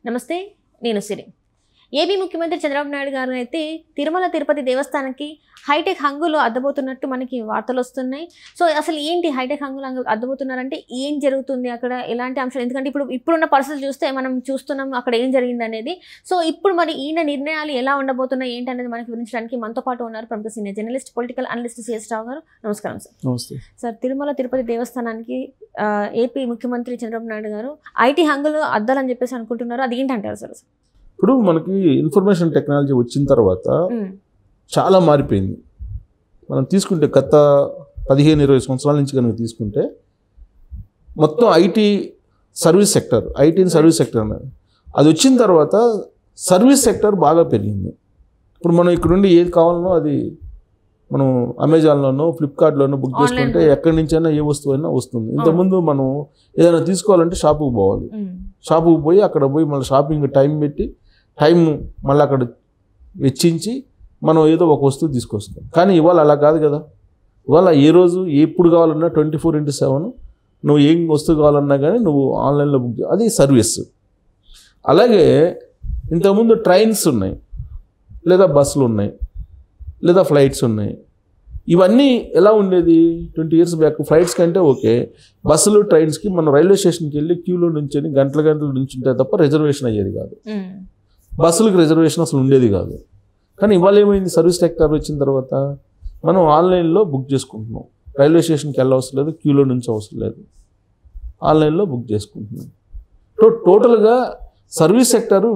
నమస్తే, నేను సిరి. ఏపీ ముఖ్యమంత్రి చంద్రబాబు నాయుడు గారు అయితే తిరుమల తిరుపతి దేవస్థానానికి హైటెక్ హంగులు అద్దబోతున్నట్టు మనకి వార్తలు వస్తున్నాయి. సో అసలు ఏంటి హైటెక్ హంగులు అద్దబోతున్నారంటే ఏం జరుగుతుంది అక్కడ, ఎలాంటి అంశాలు? ఎందుకంటే ఇప్పుడున్న పరిస్థితులు చూస్తే మనం చూస్తున్నాం అక్కడ ఏం జరిగింది అనేది. సో ఇప్పుడు మరి ఈయన నిర్ణయాలు ఎలా ఉండబోతున్నాయి ఏంటి అనేది మనకి వివరించడానికి మనతో పాటు ఉన్నారు ప్రముఖ senior journalist, political analyst CS Rao గారు. నమస్కారం సార్. నమస్తే సార్, తిరుమల తిరుపతి దేవస్థానానికి ఏపీ ముఖ్యమంత్రి చంద్రబాబు నాయుడు గారు ఐటీ హంగులు అద్దాలని చెప్పేసి అనుకుంటున్నారు. అది ఏంటంటారు సార్? ఇప్పుడు మనకి ఇన్ఫర్మేషన్ టెక్నాలజీ వచ్చిన తర్వాత చాలా మారిపోయింది. మనం తీసుకుంటే గత 15-20 సంవత్సరాల నుంచి కనుక తీసుకుంటే మొత్తం ఐటీని సర్వీస్ సెక్టర్ అది వచ్చిన తర్వాత సర్వీస్ సెక్టర్ బాగా పెరిగింది. ఇప్పుడు మనం ఇక్కడ నుండి ఏది కావాలనో అది మనం అమెజాన్లోనో ఫ్లిప్కార్ట్లోనో బుక్ చేసుకుంటే ఎక్కడి నుంచైనా ఏ వస్తువు అయినా వస్తుంది. ఇంతకుముందు మనం ఏదైనా తీసుకోవాలంటే షాపుకి పోవాలి, షాపుకి పోయి అక్కడ పోయి మళ్ళీ షాపింగ్ టైం మళ్ళీ అక్కడ వెచ్చించి మనం ఏదో ఒక వస్తువు తీసుకొస్తాం. కానీ ఇవాళ అలా కాదు కదా. ఇవాళ ఏ రోజు ఎప్పుడు కావాలన్నా 24/7 నువ్వు ఏం వస్తువు కావాలన్నా కానీ నువ్వు ఆన్లైన్లో బుక్ అది సర్వీస్. అలాగే ఇంతకుముందు ట్రైన్స్ ఉన్నాయి, లేదా బస్సులు ఉన్నాయి, లేదా ఫ్లైట్స్ ఉన్నాయి. ఇవన్నీ ఎలా ఉండేది 20 years బ్యాక్? ఫ్లైట్స్ కంటే ఓకే, బస్సులు ట్రైన్స్కి మనం రైల్వే స్టేషన్కి వెళ్ళి క్యూలో నుంచొని గంటలు నుంచుంటే తప్ప రిజర్వేషన్ అయ్యేది కాదు. బస్సులకు రిజర్వేషన్ అసలు ఉండేది కాదు. కానీ ఇవాళ ఏమైంది, సర్వీస్ సెక్టర్ వచ్చిన తర్వాత మనం ఆన్లైన్లో బుక్ చేసుకుంటున్నాం. రైల్వే స్టేషన్కి వెళ్ళవసరం లేదు, క్యూలో నుంచి అవసరం లేదు, ఆన్లైన్లో బుక్ చేసుకుంటున్నాం. టోటల్గా సర్వీస్ సెక్టరు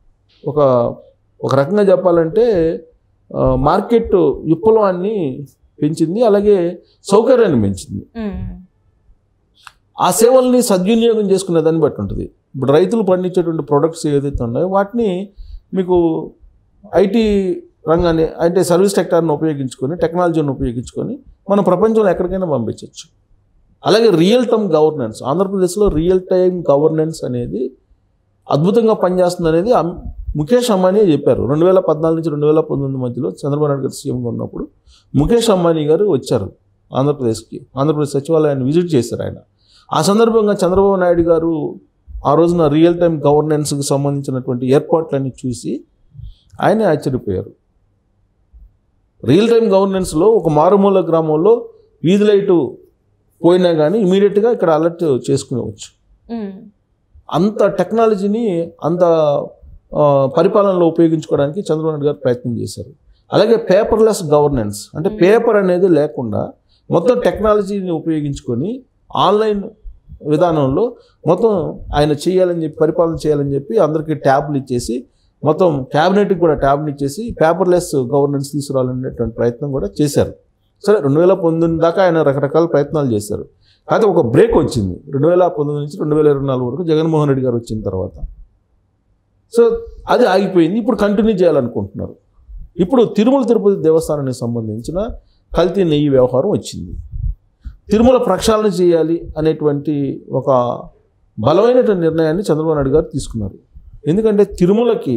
ఒక రకంగా చెప్పాలంటే మార్కెట్ విప్లవాన్ని పెంచింది, అలాగే సౌకర్యాన్ని పెంచింది. ఆ సేవల్ని సద్వినియోగం చేసుకునే దాన్ని బట్టి ఉంటుంది. ఇప్పుడు రైతులు పండించేటువంటి ప్రొడక్ట్స్ ఏదైతే ఉన్నాయో వాటిని మీకు ఐటీ రంగాన్ని అంటే సర్వీస్ సెక్టార్ని ఉపయోగించుకొని, టెక్నాలజీని ఉపయోగించుకొని మనం ప్రపంచంలో ఎక్కడికైనా పంపించవచ్చు. అలాగే రియల్ టైమ్ గవర్నెన్స్, ఆంధ్రప్రదేశ్లో రియల్ టైమ్ గవర్నెన్స్ అనేది అద్భుతంగా పనిచేస్తుంది అనేది ముఖేష్ అంబానీ చెప్పారు. 2014 నుంచి 2019 మధ్యలో చంద్రబాబు నాయుడు గారు సీఎంగా ఉన్నప్పుడు ముఖేష్ అంబానీ గారు వచ్చారు ఆంధ్రప్రదేశ్ సచివాలయాన్ని విజిట్ చేశారు ఆయన. ఆ సందర్భంగా చంద్రబాబు నాయుడు గారు ఆ రోజున రియల్ టైమ్ గవర్నెన్స్కి సంబంధించినటువంటి ఏర్పాట్లన్నీ చూసి ఆయనే ఆశ్చర్యపోయారు. రియల్ టైమ్ గవర్నెన్స్లో ఒక మారుమూల గ్రామంలో వీధి లైటు పోయినా కానీ ఇమీడియట్గా ఇక్కడ అలర్ట్ చేసుకునేవచ్చు. అంత టెక్నాలజీని అంత పరిపాలనలో ఉపయోగించుకోవడానికి చంద్రబాబు నాయుడు గారు ప్రయత్నం చేశారు. అలాగే పేపర్లెస్ గవర్నెన్స్, అంటే పేపర్ అనేది లేకుండా మొత్తం టెక్నాలజీని ఉపయోగించుకొని ఆన్లైన్ విధానంలో మొత్తం ఆయన పరిపాలన చేయాలని చెప్పి అందరికీ ట్యాబ్లు ఇచ్చేసి, మొత్తం క్యాబినెట్కి కూడా ట్యాబ్లు ఇచ్చేసి పేపర్లెస్ గవర్నెన్స్ తీసుకురావాలనేటువంటి ప్రయత్నం కూడా చేశారు. సరే, 2019 దాకా ఆయన రకరకాల ప్రయత్నాలు చేశారు. అయితే ఒక బ్రేక్ వచ్చింది 2019 నుంచి 2024 వరకు జగన్మోహన్ రెడ్డి గారు వచ్చిన తర్వాత. సో అది ఆగిపోయింది. ఇప్పుడు కంటిన్యూ చేయాలనుకుంటున్నారు. ఇప్పుడు తిరుమల తిరుపతి దేవస్థానానికి సంబంధించిన కల్తీ నెయ్యి వ్యవహారం వచ్చింది. తిరుమల ప్రక్షాళన చేయాలి అనేటువంటి ఒక బలమైనటువంటి నిర్ణయాన్ని చంద్రబాబు నాయుడు గారు తీసుకున్నారు. ఎందుకంటే తిరుమలకి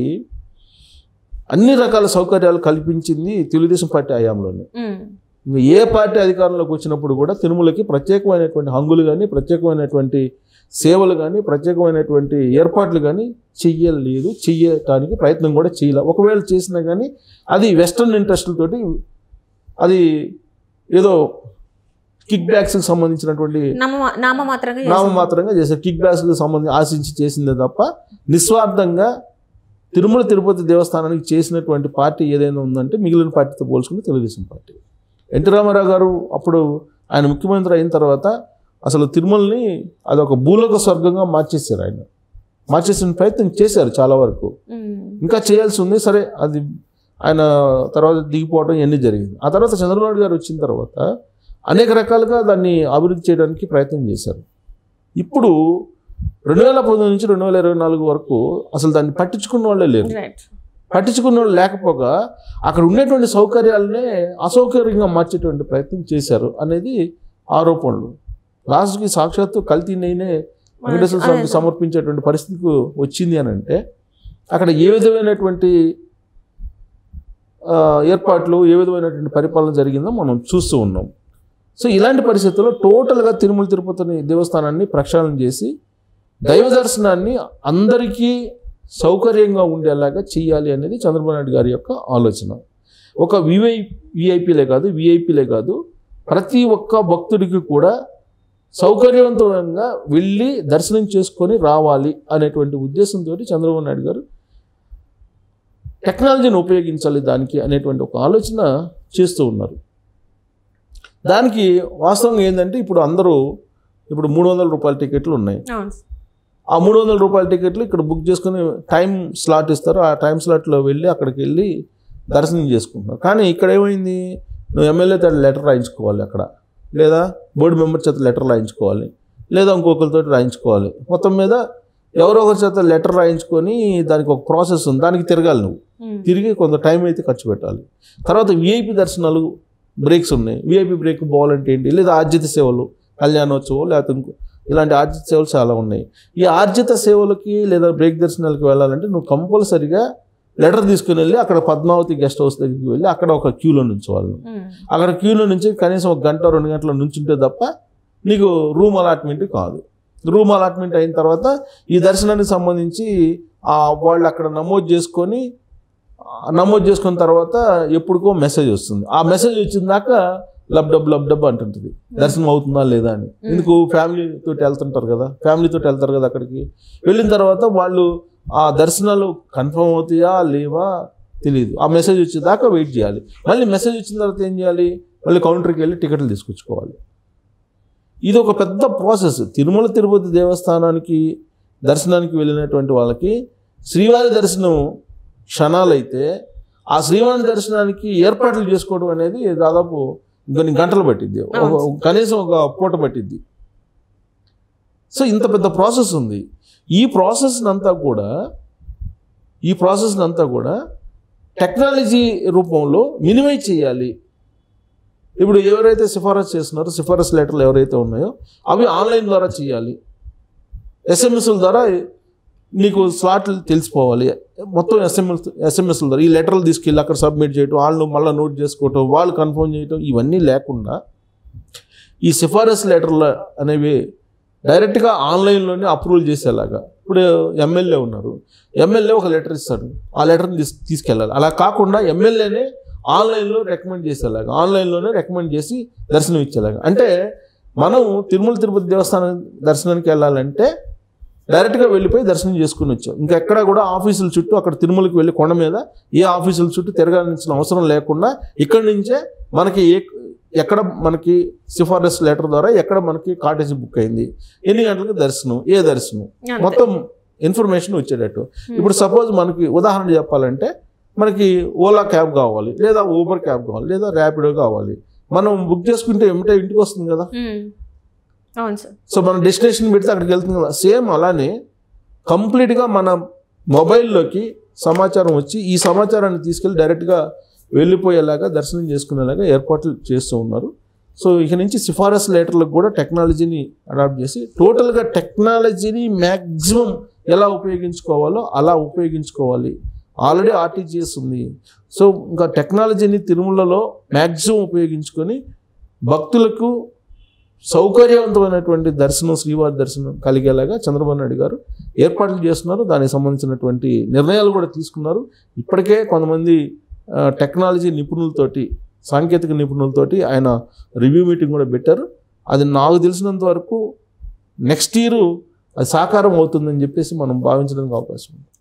అన్ని రకాల సౌకర్యాలు కల్పించింది తెలుగుదేశం పార్టీ హయాంలోనే. ఏ పార్టీ అధికారంలోకి వచ్చినప్పుడు కూడా తిరుమలకి ప్రత్యేకమైనటువంటి హంగులు కానీ, ప్రత్యేకమైనటువంటి సేవలు కానీ, ప్రత్యేకమైనటువంటి ఏర్పాట్లు కానీ చెయ్యటానికి ప్రయత్నం కూడా చేయలే. ఒకవేళ చేసినా కానీ అది వెస్టర్న్ ఇంట్రెస్ట్లతోటి అది ఏదో కిక్ బ్యాక్స్కి సంబంధించినటువంటి నామమాత్రంగా చేశారు. కిక్ బ్యాక్స్కి సంబంధించి ఆశించి చేసిందే తప్ప నిస్వార్థంగా తిరుమల తిరుపతి దేవస్థానానికి చేసినటువంటి పార్టీ ఏదైనా ఉందంటే మిగిలిన పార్టీతో పోల్చుకుంటే తెలుగుదేశం పార్టీ. ఎన్టీ రామారావు గారు అప్పుడు ఆయన ముఖ్యమంత్రి అయిన తర్వాత అసలు తిరుమలని అదొక భూలోక స్వర్గంగా మార్చేశారు. ఆయన మార్చేసిన ప్రయత్నం చేశారు చాలా వరకు. ఇంకా చేయాల్సి ఉంది. సరే, అది ఆయన తర్వాత దిగిపోవడం ఇవన్నీ జరిగింది. ఆ తర్వాత చంద్రబాబు నాయుడు గారు వచ్చిన తర్వాత అనేక రకాలుగా దాన్ని అభివృద్ధి చేయడానికి ప్రయత్నం చేశారు. ఇప్పుడు 2019 నుంచి 2024 వరకు అసలు దాన్ని పట్టించుకున్న వాళ్ళే లేరు. పట్టించుకున్న వాళ్ళు లేకపోగా అక్కడ ఉండేటువంటి సౌకర్యాలనే అసౌకర్యంగా మార్చేటువంటి ప్రయత్నం చేశారు అనేది ఆరోపణలు. లాస్ట్కి సాక్షాత్తు కల్తీ నెయ్యినే వెంకటేశ్వర స్వామికి సమర్పించేటువంటి పరిస్థితికి వచ్చింది అని అంటే అక్కడ ఏ విధమైనటువంటి ఏర్పాట్లు, ఏ విధమైనటువంటి పరిపాలన జరిగిందో మనం చూస్తూ ఉన్నాం. సో ఇలాంటి పరిస్థితుల్లో టోటల్గా తిరుమల తిరుపతి దేవస్థానాన్ని ప్రక్షాళన చేసి దైవ దర్శనాన్ని అందరికీ సౌకర్యంగా ఉండేలాగా చేయాలి అనేది చంద్రబాబు నాయుడు గారి యొక్క ఆలోచన. ఒక విఐపీలే కాదు ప్రతి ఒక్క భక్తుడికి కూడా సౌకర్యవంతంగా వెళ్ళి దర్శనం చేసుకొని రావాలి అనేటువంటి ఉద్దేశంతో చంద్రబాబు నాయుడు గారు టెక్నాలజీని ఉపయోగించాలి దానికి అనేటువంటి ఒక ఆలోచన చేస్తూ ఉన్నారు. దానికి వాస్తవంగా ఏంటంటే ఇప్పుడు 300 రూపాయల టికెట్లు ఉన్నాయి. ఆ 300 రూపాయల టికెట్లు ఇక్కడ బుక్ చేసుకుని టైం స్లాట్ ఇస్తారు. ఆ టైం స్లాట్లో వెళ్ళి అక్కడికి వెళ్ళి దర్శనం చేసుకుంటున్నారు. కానీ ఇక్కడ ఏమైంది, నువ్వు ఎమ్మెల్యే చేత లెటర్ రాయించుకోవాలి అక్కడ, లేదా బోర్డు మెంబర్ చేత లెటర్ రాయించుకోవాలి, లేదా ఇంకొకరితో రాయించుకోవాలి. మొత్తం మీద ఎవరో ఒకరి చేత లెటర్ రాయించుకొని దానికి ఒక ప్రాసెస్ ఉంది, దానికి తిరగాలి. నువ్వు తిరిగి కొంత టైం అయితే ఖర్చు పెట్టాలి. తర్వాత విఐపి దర్శనాలు బ్రేక్స్ ఉన్నాయి. విఐపి బ్రేక్ పోవాలంటే ఏంటి, లేదా ఆర్జిత సేవలు, కళ్యాణోత్సవం, లేకపోతే ఇలాంటి ఆర్జిత సేవలు చాలా ఉన్నాయి. ఈ ఆర్జిత సేవలకి లేదా బ్రేక్ దర్శనాలకి వెళ్ళాలంటే నువ్వు కంపల్సరిగా లెటర్ తీసుకుని వెళ్ళి అక్కడ పద్మావతి గెస్ట్ హౌస్ దగ్గరికి వెళ్ళి అక్కడ ఒక క్యూలో నుంచోవాలి. అక్కడ క్యూలో నుంచి కనీసం 1 గంట 2 గంటల నుంచుంటే తప్ప నీకు రూమ్ అలాట్మెంట్ కాదు. రూమ్ అలాట్మెంట్ అయిన తర్వాత ఈ దర్శనానికి సంబంధించి వాళ్ళు అక్కడ నమోదు చేసుకున్న తర్వాత ఎప్పుడుకో మెసేజ్ వస్తుంది. ఆ మెసేజ్ వచ్చిన దాకా లబ్ అంటుంటుంది దర్శనం అవుతుందా లేదా అని. ఎందుకు, ఫ్యామిలీతో వెళ్తుంటారు కదా, అక్కడికి వెళ్ళిన తర్వాత వాళ్ళు ఆ దర్శనాలు కన్ఫర్మ్ అవుతాయా లేవా తెలియదు. ఆ మెసేజ్ వచ్చేదాకా వెయిట్ చేయాలి. మళ్ళీ మెసేజ్ వచ్చిన తర్వాత ఏం చేయాలి, మళ్ళీ కౌంటర్కి వెళ్ళి టికెట్లు తీసుకొచ్చుకోవాలి. ఇది ఒక పెద్ద ప్రాసెస్. తిరుమల తిరుపతి దేవస్థానానికి దర్శనానికి వెళ్ళినటువంటి వాళ్ళకి శ్రీవారి దర్శనం క్షణాలైతే ఆ శ్రీవారి దర్శనానికి ఏర్పాట్లు చేసుకోవడం అనేది దాదాపు కొన్ని గంటలు పట్టిద్ది, కనీసం ఒక పూట పట్టిద్ది. సో ఇంత పెద్ద ప్రాసెస్ ఉంది. ఈ ప్రాసెస్ అంతా కూడా టెక్నాలజీ రూపంలో మినిమైజ్ చేయాలి. ఇప్పుడు ఎవరైతే సిఫారసు చేస్తున్నారో, సిఫారసు లెటర్లు ఎవరైతే ఉన్నాయో అవి ఆన్లైన్ ద్వారా చేయాలి. ఎస్ఎంఎస్ల ద్వారా నీకు స్లాట్లు తెలిసిపోవాలి. మొత్తం ఎస్ఎంఎస్ల ద్వారా ఈ లెటర్లు తీసుకెళ్ళి అక్కడ సబ్మిట్ చేయటం, వాళ్ళు మళ్ళీ నోట్ చేసుకోవటం, వాళ్ళు కన్ఫర్మ్ చేయటం, ఇవన్నీ లేకుండా ఈ సిఫారసు లెటర్లు అనేవి డైరెక్ట్గా ఆన్లైన్లోనే అప్రూవల్ చేసేలాగా. ఇప్పుడు ఎమ్మెల్యే ఉన్నారు, ఎమ్మెల్యే ఒక లెటర్ ఇస్తాడు, ఆ లెటర్ని తీసుకెళ్ళాలి. అలా కాకుండా ఎమ్మెల్యేనే ఆన్లైన్లో రికమెండ్ చేసేలాగా, ఆన్లైన్లోనే రికమెండ్ చేసి దర్శనం ఇచ్చేలాగా. అంటే మనం తిరుమల తిరుపతి దేవస్థానం దర్శనానికి వెళ్ళాలంటే డైరెక్ట్గా వెళ్ళిపోయి దర్శనం చేసుకుని వచ్చాం. ఇంకా ఎక్కడ కూడా ఆఫీసుల చుట్టూ, అక్కడ తిరుమలకి వెళ్ళి కొండ మీద ఏ ఆఫీసుల చుట్టూ తిరగాల్సిన అవసరం లేకుండా ఇక్కడి నుంచే మనకి ఎక్కడ మనకి సిఫారసు లెటర్ ద్వారా ఎక్కడ మనకి కాటేజ్ బుక్ అయింది, ఎన్ని గంటలకు దర్శనం, ఏ దర్శనం, మొత్తం ఇన్ఫర్మేషన్ వచ్చేటట్టు. ఇప్పుడు సపోజ్ మనకి ఉదాహరణ చెప్పాలంటే మనకి ఓలా క్యాబ్ కావాలి, లేదా ఊబర్ క్యాబ్ కావాలి, లేదా ర్యాపిడో కావాలి. మనం బుక్ చేసుకుంటే ఏమిటో ఇంటికి వస్తుంది కదా. సో మనం డెస్టినేషన్ పెడితే అక్కడికి వెళ్తుంది కదా. సేమ్ అలానే కంప్లీట్గా మన మొబైల్లోకి సమాచారం వచ్చి ఈ సమాచారాన్ని తీసుకెళ్ళి డైరెక్ట్గా వెళ్ళిపోయేలాగా దర్శనం చేసుకునేలాగా ఏర్పాట్లు చేస్తూ ఉన్నారు. సో ఇక నుంచి సిఫారసు లెటర్లకు కూడా టెక్నాలజీని అడాప్ట్ చేసి టోటల్గా టెక్నాలజీని మ్యాక్సిమం ఎలా ఉపయోగించుకోవాలో అలా ఉపయోగించుకోవాలి. ఆల్రెడీ ఆర్టీజీఎస్ ఉంది. సో ఇంకా టెక్నాలజీని తిరుమలలో మ్యాక్సిమం ఉపయోగించుకొని భక్తులకు సౌకర్యవంతమైనటువంటి దర్శనం, శ్రీవారి దర్శనం కలిగేలాగా చంద్రబాబు నాయుడు గారు ఏర్పాట్లు చేస్తున్నారు. దానికి సంబంధించినటువంటి నిర్ణయాలు కూడా తీసుకున్నారు. ఇప్పటికే కొంతమంది టెక్నాలజీ నిపుణులతోటి, సాంకేతిక నిపుణులతోటి ఆయన రివ్యూ మీటింగ్ కూడా పెట్టారు. అది నాకు తెలిసినంత వరకు నెక్స్ట్ ఇయర్ అది సాకారం అవుతుందని చెప్పేసి మనం భావించడానికి అవకాశం ఉంది.